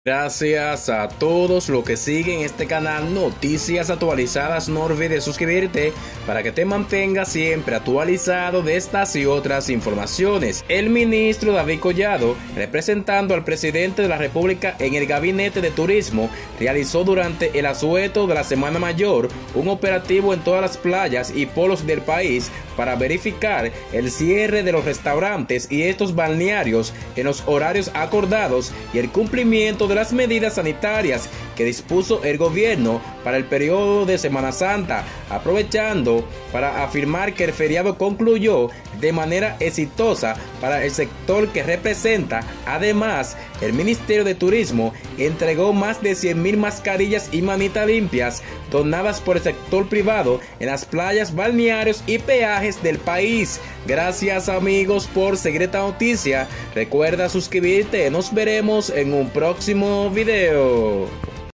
Gracias a todos los que siguen este canal Noticias Actualizadas. No olvides suscribirte para que te mantengas siempre actualizado de estas y otras informaciones. El ministro David Collado, representando al presidente de la República en el Gabinete de Turismo, realizó durante el asueto de la Semana Mayor un operativo en todas las playas y polos del país para verificar el cierre de los restaurantes y estos balnearios en los horarios acordados y el cumplimiento de las medidas sanitarias que dispuso el gobierno para el periodo de Semana Santa, aprovechando para afirmar que el feriado concluyó de manera exitosa para el sector que representa. Además, el Ministerio de Turismo entregó más de 100,000 mascarillas y manitas limpias donadas por el sector privado en las playas, balnearios y peajes del país. Gracias, amigos, por seguir esta noticia. Recuerda suscribirte. Nos veremos en un próximo video.